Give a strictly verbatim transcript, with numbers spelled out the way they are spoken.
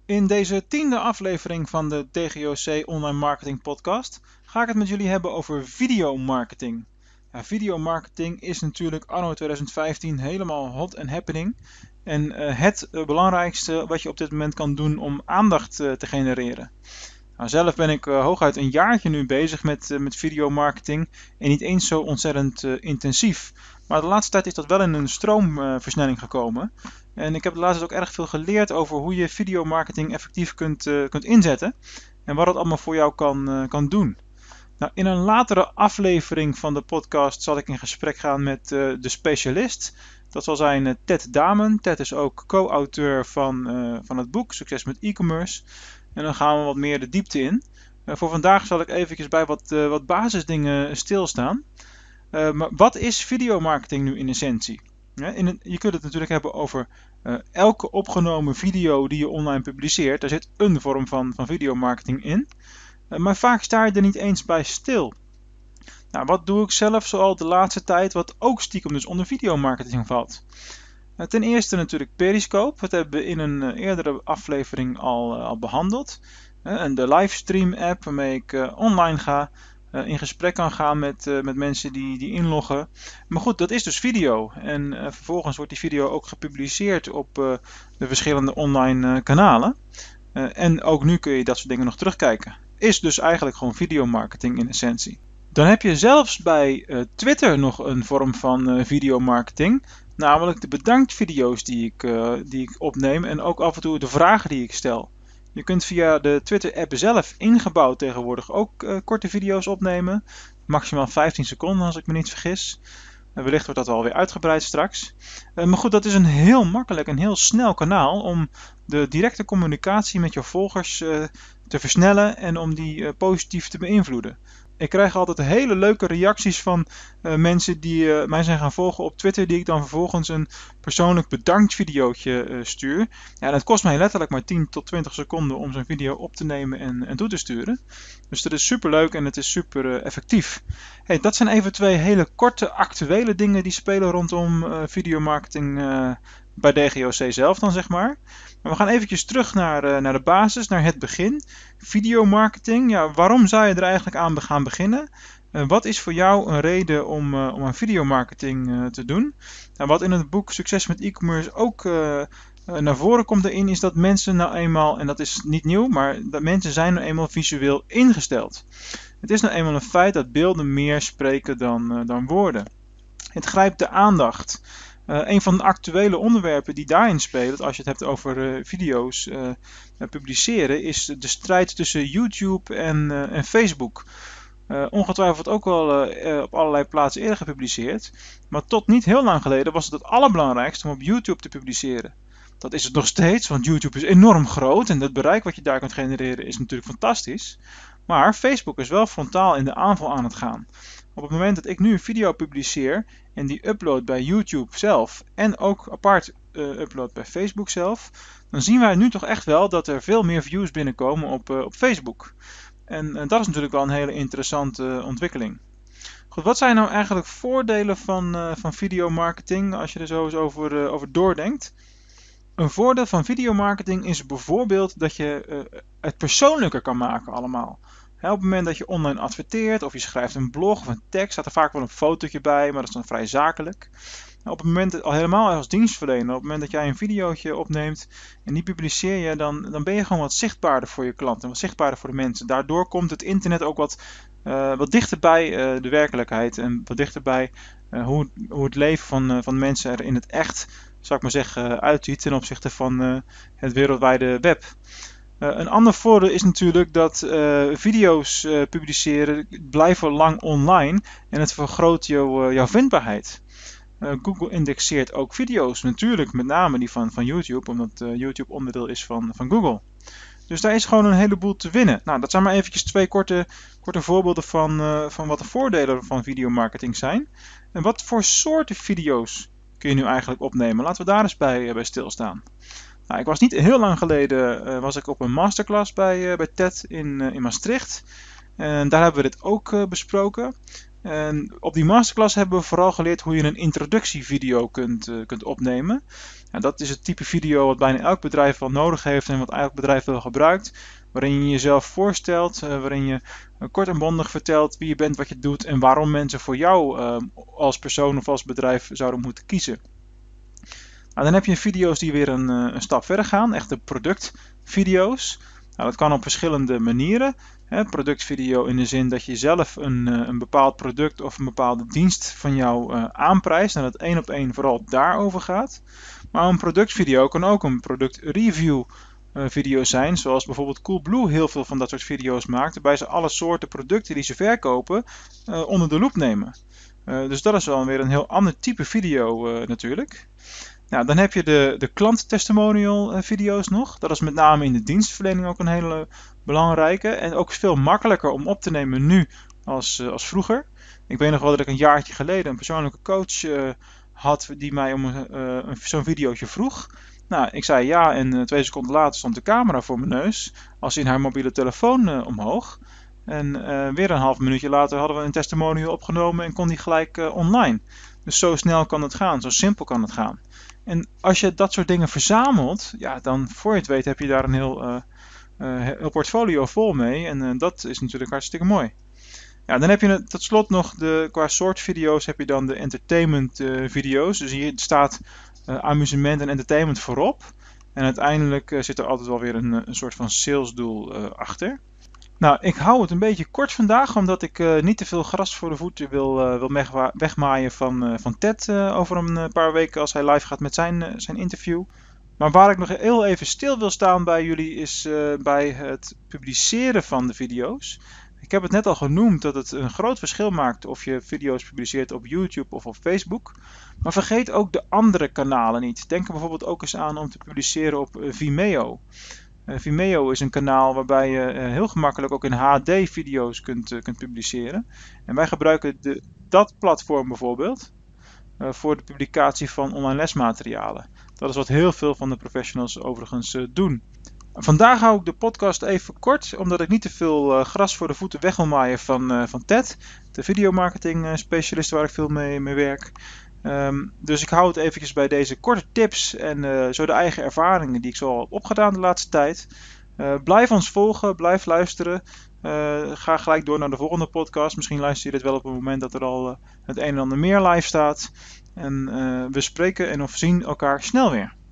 In deze tiende aflevering van de D G O C Online Marketing Podcast ga ik het met jullie hebben over videomarketing. Ja, videomarketing is natuurlijk anno twintig vijftien helemaal hot and happening. En uh, het uh, belangrijkste wat je op dit moment kan doen om aandacht uh, te genereren. Nou, zelf ben ik uh, hooguit een jaartje nu bezig met, uh, met videomarketing en niet eens zo ontzettend uh, intensief. Maar de laatste tijd is dat wel in een stroomversnelling uh, gekomen. En ik heb de laatste tijd ook erg veel geleerd over hoe je videomarketing effectief kunt, uh, kunt inzetten. En wat het allemaal voor jou kan, uh, kan doen. Nou, in een latere aflevering van de podcast zal ik in gesprek gaan met uh, de specialist. Dat zal zijn uh, Ted Damen. Ted is ook co-auteur van, uh, van het boek Succes met e-commerce. En dan gaan we wat meer de diepte in. Uh, voor vandaag zal ik eventjes bij wat, uh, wat basisdingen stilstaan. Uh, maar wat is videomarketing nu in essentie? Ja, in het, je kunt het natuurlijk hebben over uh, elke opgenomen video die je online publiceert. Daar zit een vorm van, van videomarketing in. Uh, maar vaak sta je er niet eens bij stil. Nou, wat doe ik zelf zoal de laatste tijd, wat ook stiekem dus onder videomarketing valt? Uh, ten eerste natuurlijk Periscope. Dat hebben we in een uh, eerdere aflevering al, uh, al behandeld. Uh, en de livestream app waarmee ik uh, online ga. Uh, in gesprek kan gaan met, uh, met mensen die, die inloggen. Maar goed, dat is dus video. En uh, vervolgens wordt die video ook gepubliceerd op uh, de verschillende online uh, kanalen. Uh, en ook nu kun je dat soort dingen nog terugkijken. Is dus eigenlijk gewoon videomarketing in essentie. Dan heb je zelfs bij uh, Twitter nog een vorm van uh, videomarketing. Namelijk de bedankvideo's die ik, uh, die ik opneem en ook af en toe de vragen die ik stel. Je kunt via de Twitter-app zelf ingebouwd tegenwoordig ook uh, korte video's opnemen. Maximaal vijftien seconden als ik me niet vergis. Uh, wellicht wordt dat wel weer uitgebreid straks. Uh, maar goed, dat is een heel makkelijk en heel snel kanaal om de directe communicatie met je volgers uh, te versnellen en om die uh, positief te beïnvloeden. Ik krijg altijd hele leuke reacties van uh, mensen die uh, mij zijn gaan volgen op Twitter, die ik dan vervolgens een persoonlijk bedankt videootje uh, stuur. Ja, dat kost mij letterlijk maar tien tot twintig seconden om zo'n video op te nemen en, en toe te sturen. Dus dat is super leuk en het is super uh, effectief. Hey, dat zijn even twee hele korte actuele dingen die spelen rondom uh, videomarketing uh, bij D G O C zelf dan, zeg maar. Maar we gaan eventjes terug naar, uh, naar de basis, naar het begin. Videomarketing, ja, waarom zou je er eigenlijk aan gaan beginnen? Uh, wat is voor jou een reden om, uh, om aan videomarketing uh, te doen? Nou, wat in het boek Succes met e-commerce ook uh, uh, naar voren komt erin, is dat mensen nou eenmaal, en dat is niet nieuw, maar dat mensen zijn nou eenmaal visueel ingesteld. Het is nou eenmaal een feit dat beelden meer spreken dan, uh, dan woorden. Het grijpt de aandacht. Uh, een van de actuele onderwerpen die daarin spelen, als je het hebt over uh, video's uh, publiceren, is de strijd tussen YouTube en, uh, en Facebook. Uh, ongetwijfeld ook wel uh, op allerlei plaatsen eerder gepubliceerd. Maar tot niet heel lang geleden was het het allerbelangrijkste om op YouTube te publiceren. Dat is het nog steeds, want YouTube is enorm groot en het bereik wat je daar kunt genereren is natuurlijk fantastisch. Maar Facebook is wel frontaal in de aanval aan het gaan. Op het moment dat ik nu een video publiceer en die upload bij YouTube zelf en ook apart uh, upload bij Facebook zelf, dan zien wij nu toch echt wel dat er veel meer views binnenkomen op, uh, op Facebook. En uh, dat is natuurlijk wel een hele interessante uh, ontwikkeling. Goed, wat zijn nou eigenlijk voordelen van, uh, van videomarketing als je er zo eens over, uh, over doordenkt? Een voordeel van videomarketing is bijvoorbeeld dat je uh, het persoonlijker kan maken allemaal. He, op het moment dat je online adverteert of je schrijft een blog of een tekst, staat er vaak wel een fotootje bij, maar dat is dan vrij zakelijk. Nou, op het moment, al helemaal als dienstverlener, op het moment dat jij een videootje opneemt en die publiceer je, dan, dan ben je gewoon wat zichtbaarder voor je klant en wat zichtbaarder voor de mensen. Daardoor komt het internet ook wat, uh, wat dichter bij uh, de werkelijkheid en wat dichter bij uh, hoe, hoe het leven van, uh, van mensen er in het echt, zou ik maar zeggen, uitziet ten opzichte van uh, het wereldwijde web. Uh, een ander voordeel is natuurlijk dat uh, video's uh, publiceren blijven lang online en het vergroot jou, uh, jouw vindbaarheid. Uh, Google indexeert ook video's, natuurlijk met name die van, van YouTube, omdat uh, YouTube onderdeel is van, van Google. Dus daar is gewoon een heleboel te winnen. Nou, dat zijn maar eventjes twee korte, korte voorbeelden van, uh, van wat de voordelen van videomarketing zijn. En wat voor soorten video's kun je nu eigenlijk opnemen? Laten we daar eens bij, uh, bij stilstaan. Nou, ik was niet heel lang geleden uh, was ik op een masterclass bij, uh, bij Ted in, uh, in Maastricht. En daar hebben we dit ook uh, besproken. En op die masterclass hebben we vooral geleerd hoe je een introductievideo kunt, uh, kunt opnemen. Ja, dat is het type video wat bijna elk bedrijf wel nodig heeft en wat elk bedrijf wel gebruikt. Waarin je jezelf voorstelt, uh, waarin je uh, kort en bondig vertelt wie je bent, wat je doet en waarom mensen voor jou uh, als persoon of als bedrijf zouden moeten kiezen. Nou, dan heb je video's die weer een, uh, een stap verder gaan, echte productvideo's. Nou, dat kan op verschillende manieren. Hè, productvideo in de zin dat je zelf een, uh, een bepaald product of een bepaalde dienst van jou uh, aanprijst en dat één op één vooral daarover gaat. Maar een productvideo kan ook een productreview uh, video zijn, zoals bijvoorbeeld Coolblue heel veel van dat soort video's maakt, waarbij ze alle soorten producten die ze verkopen uh, onder de loep nemen. Uh, dus dat is wel weer een heel ander type video uh, natuurlijk. Nou, dan heb je de, de klanttestimonial video's nog. Dat is met name in de dienstverlening ook een hele belangrijke. En ook veel makkelijker om op te nemen nu als, uh, als vroeger. Ik weet nog wel dat ik een jaartje geleden een persoonlijke coach uh, had die mij om uh, zo'n videootje vroeg. Nou, ik zei ja en uh, twee seconden later stond de camera voor mijn neus. Als in haar mobiele telefoon uh, omhoog. En uh, weer een half minuutje later hadden we een testimonial opgenomen en kon die gelijk uh, online. Dus zo snel kan het gaan, zo simpel kan het gaan. En als je dat soort dingen verzamelt, ja, dan voor je het weet heb je daar een heel, uh, uh, heel portfolio vol mee. En uh, dat is natuurlijk hartstikke mooi. Ja, dan heb je tot slot nog de, qua soort video's heb je dan de entertainment uh, video's. Dus hier staat uh, amusement en entertainment voorop. En uiteindelijk uh, zit er altijd wel weer een, een soort van salesdoel uh, achter. Nou, ik hou het een beetje kort vandaag, omdat ik uh, niet te veel gras voor de voeten wil, uh, wil wegmaaien van, uh, van Ted uh, over een uh, paar weken als hij live gaat met zijn, uh, zijn interview. Maar waar ik nog heel even stil wil staan bij jullie is uh, bij het publiceren van de video's. Ik heb het net al genoemd dat het een groot verschil maakt of je video's publiceert op YouTube of op Facebook. Maar vergeet ook de andere kanalen niet. Denk er bijvoorbeeld ook eens aan om te publiceren op uh, Vimeo. Uh, Vimeo is een kanaal waarbij je uh, heel gemakkelijk ook in H D video's kunt, uh, kunt publiceren. En wij gebruiken de, dat platform bijvoorbeeld uh, voor de publicatie van online lesmaterialen. Dat is wat heel veel van de professionals overigens uh, doen. Vandaag hou ik de podcast even kort, omdat ik niet te veel uh, gras voor de voeten weg wil maaien van, uh, van Ted, de videomarketing uh, specialist waar ik veel mee, mee werk. Um, dus ik hou het eventjes bij deze korte tips en uh, zo de eigen ervaringen die ik zo al heb opgedaan de laatste tijd. Uh, blijf ons volgen, blijf luisteren. Uh, ga gelijk door naar de volgende podcast. Misschien luister je dit wel op het moment dat er al uh, het een en ander meer live staat. En uh, we spreken en of zien elkaar snel weer.